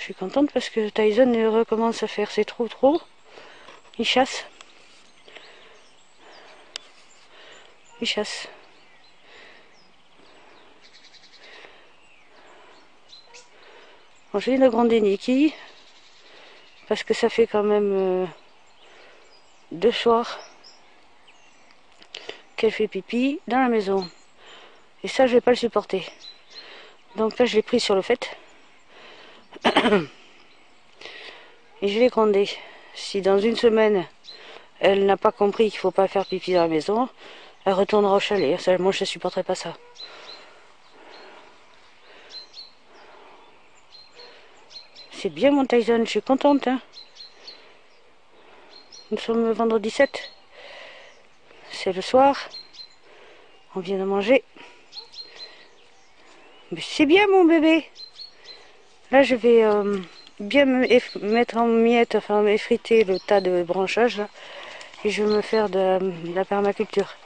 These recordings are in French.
Je suis contente parce que Tyson recommence à faire ses trous trop. Il chasse. Il chasse. Bon, je viens d'agrandir Nikki parce que ça fait quand même 2 soirs qu'elle fait pipi dans la maison. Et ça, je vais pas le supporter. Donc là, je l'ai pris sur le fait. Et je vais gronder. Si dans une semaine, elle n'a pas compris qu'il ne faut pas faire pipi dans la maison, elle retournera au chalet. Ça, moi, je ne supporterai pas ça. C'est bien mon Tyson, je suis contente. Hein. Nous sommes vendredi 7. C'est le soir. On vient de manger. Mais c'est bien mon bébé. Là, je vais bien mettre en miettes, enfin effriter le tas de branchages. Là, et je vais me faire de la permaculture.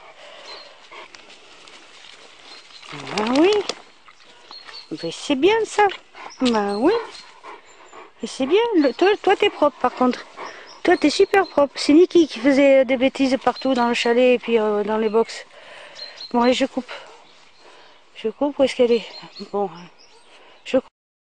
Ben oui. Ben c'est bien ça. Ben oui. Et c'est bien. Toi, t'es propre par contre. Toi, t'es super propre. C'est Niki qui faisait des bêtises partout dans le chalet et puis dans les box. Bon, allez, je coupe. Je coupe, où est-ce qu'elle est? Bon.